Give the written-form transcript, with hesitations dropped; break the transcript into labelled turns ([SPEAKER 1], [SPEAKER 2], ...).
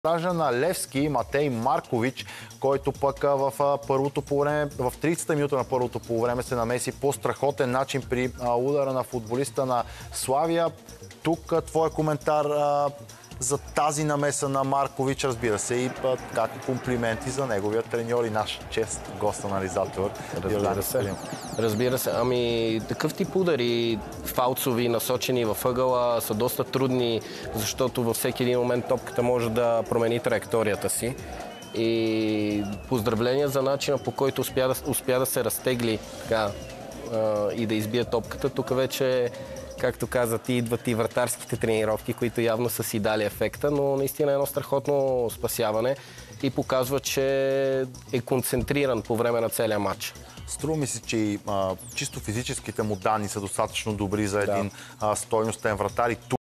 [SPEAKER 1] Стража на Левски, Матей Маркович, който пък в първото полувреме, в 30-та минута на първото полувреме се намеси по страхотен начин при удара на футболиста на Славия. Тук твой коментар за тази намеса на Маркович, разбира се, и как комплименти за неговия треньор и наш чест гост-анализатор.
[SPEAKER 2] Разбира се. Ами такъв тип удари, фалцови, насочени във ъгъла, са доста трудни, защото във всеки един момент топката може да промени траекторията си. И поздравления за начина, по който успя да се разтегли така, и да избие топката. Тук вече, както каза ти, идват и вратарските тренировки, които явно са си дали ефекта, но наистина е едно страхотно спасяване и показва, че е концентриран по време на целия матч.
[SPEAKER 1] Струва ми се, че чисто физическите му данни са достатъчно добри за един стойностен вратар.